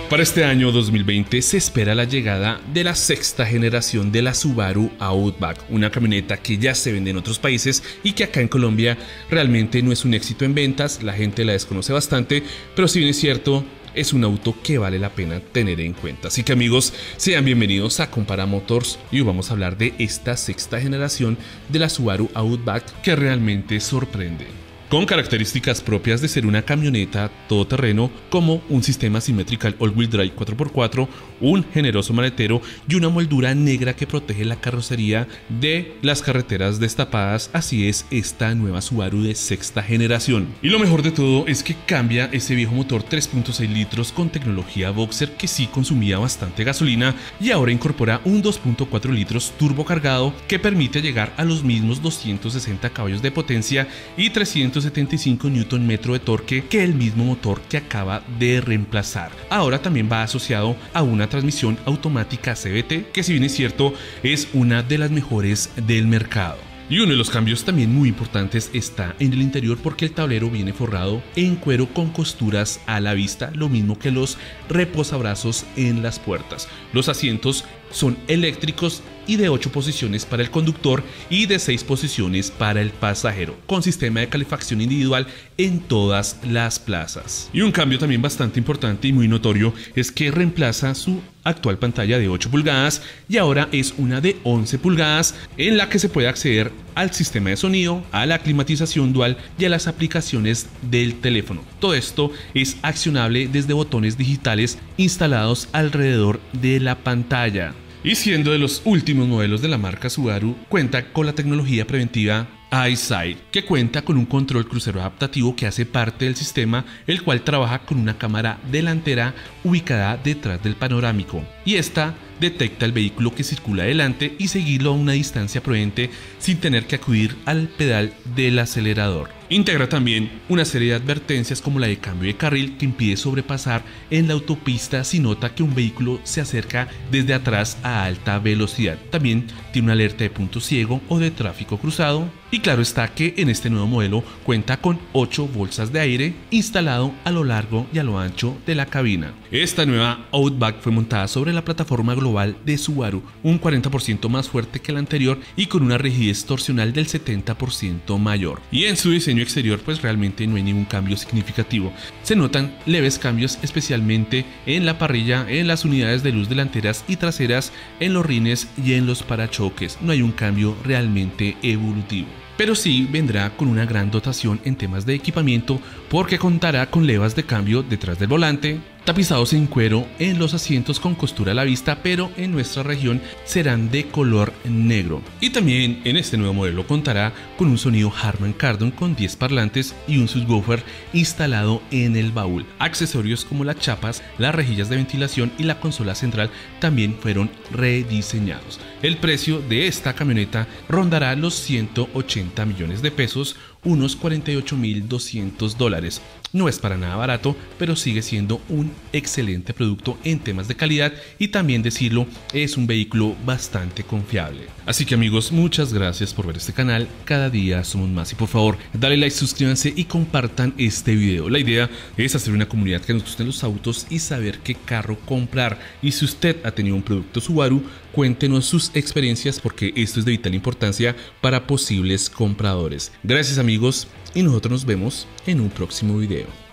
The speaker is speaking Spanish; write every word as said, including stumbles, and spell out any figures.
Para este año dos mil veinte se espera la llegada de la sexta generación de la Subaru Outback, una camioneta que ya se vende en otros países y que acá en Colombia realmente no es un éxito en ventas, la gente la desconoce bastante, pero si bien es cierto, es un auto que vale la pena tener en cuenta. Así que amigos, sean bienvenidos a Compara Motors y hoy vamos a hablar de esta sexta generación de la Subaru Outback que realmente sorprende. Con características propias de ser una camioneta todoterreno como un sistema Symmetrical All-Wheel Drive cuatro por cuatro, un generoso maletero y una moldura negra que protege la carrocería de las carreteras destapadas, así es esta nueva Subaru de sexta generación. Y lo mejor de todo es que cambia ese viejo motor tres punto seis litros con tecnología Boxer que sí consumía bastante gasolina y ahora incorpora un dos punto cuatro litros turbo cargado que permite llegar a los mismos doscientos sesenta caballos de potencia y trescientos setenta y cinco newton metro de torque que el mismo motor que acaba de reemplazar. Ahora también va asociado a una transmisión automática C V T que, si bien es cierto, es una de las mejores del mercado. Y uno de los cambios también muy importantes está en el interior porque el tablero viene forrado en cuero con costuras a la vista, lo mismo que los reposabrazos en las puertas. Los asientos son eléctricos y de ocho posiciones para el conductor y de seis posiciones para el pasajero, con sistema de calefacción individual en todas las plazas. Y un cambio también bastante importante y muy notorio es que reemplaza su actual pantalla de ocho pulgadas y ahora es una de once pulgadas en la que se puede acceder al sistema de sonido, a la climatización dual y a las aplicaciones del teléfono. Todo esto es accionable desde botones digitales instalados alrededor de la pantalla. Y siendo de los últimos modelos de la marca Subaru, cuenta con la tecnología preventiva EyeSight, que cuenta con un control crucero adaptativo que hace parte del sistema, el cual trabaja con una cámara delantera ubicada detrás del panorámico, y esta detecta el vehículo que circula adelante y seguirlo a una distancia prudente sin tener que acudir al pedal del acelerador. Integra también una serie de advertencias como la de cambio de carril que impide sobrepasar en la autopista si nota que un vehículo se acerca desde atrás a alta velocidad. También tiene una alerta de punto ciego o de tráfico cruzado. Y claro está que en este nuevo modelo cuenta con ocho bolsas de aire instalado a lo largo y a lo ancho de la cabina. Esta nueva Outback fue montada sobre la plataforma global de Subaru, un cuarenta por ciento más fuerte que la anterior y con una rigidez torsional del setenta por ciento mayor. Y en su diseño exterior pues realmente no hay ningún cambio significativo. Se notan leves cambios especialmente en la parrilla, en las unidades de luz delanteras y traseras, en los rines y en los parachoques. No hay un cambio realmente evolutivo. Pero sí vendrá con una gran dotación en temas de equipamiento porque contará con levas de cambio detrás del volante, tapizados en cuero en los asientos con costura a la vista, pero en nuestra región serán de color negro. Y también en este nuevo modelo contará con un sonido Harman Kardon con diez parlantes y un subwoofer instalado en el baúl. Accesorios como las chapas, las rejillas de ventilación y la consola central también fueron rediseñados. El precio de esta camioneta rondará los ciento ochenta millones de pesos, unos cuarenta y ocho mil doscientos dólares. No es para nada barato, pero sigue siendo un excelente producto en temas de calidad y también decirlo, es un vehículo bastante confiable. Así que amigos, muchas gracias por ver este canal, cada día somos más y por favor dale like, suscríbanse y compartan este video. La idea es hacer una comunidad que nos gusten los autos y saber qué carro comprar, y si usted ha tenido un producto Subaru, cuéntenos sus experiencias porque esto es de vital importancia para posibles compradores. Gracias amigos y nosotros nos vemos en un próximo video.